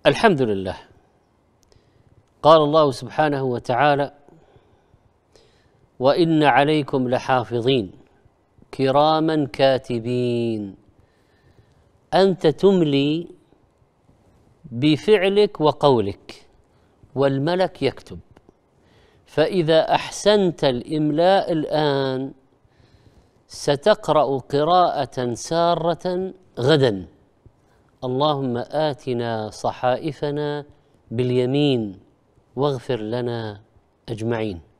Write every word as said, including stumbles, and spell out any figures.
الحمد لله. قال الله سبحانه وتعالى: وإن عليكم لحافظين كراما كاتبين. أنت تملي بفعلك وقولك، والملك يكتب. فإذا أحسنت الإملاء الآن ستقرأ قراءة سارة غدا: اللهم آتنا صحائفنا باليمين واغفر لنا أجمعين.